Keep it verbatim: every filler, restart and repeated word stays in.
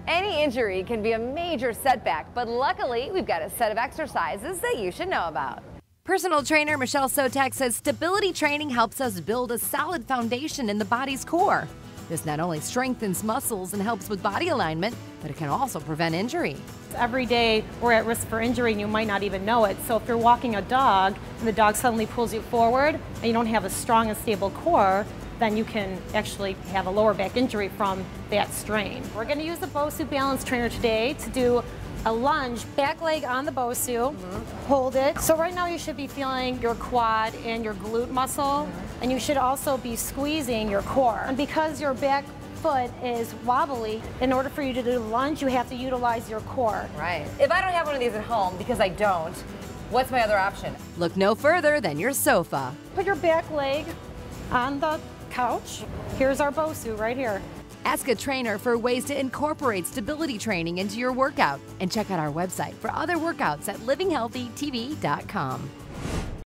Any injury can be a major setback, but luckily we've got a set of exercises that you should know about. Personal trainer Michelle Sotak says stability training helps us build a solid foundation in the body's core. This not only strengthens muscles and helps with body alignment, but it can also prevent injury. Every day we're at risk for injury and you might not even know it. So if you're walking a dog and the dog suddenly pulls you forward and you don't have a strong and stable core, then you can actually have a lower back injury from that strain. We're going to use the Bosu Balance Trainer today to do a lunge, back leg on the Bosu, mm-hmm. hold it. So right now you should be feeling your quad and your glute muscle, mm-hmm. and you should also be squeezing your core. And because your back foot is wobbly, in order for you to do the lunge, you have to utilize your core. Right. If I don't have one of these at home, because I don't, what's my other option? Look no further than your sofa. Put your back leg on the couch. Here's our Bosu right here. Ask a trainer for ways to incorporate stability training into your workout, and check out our website for other workouts at living healthy T V dot com.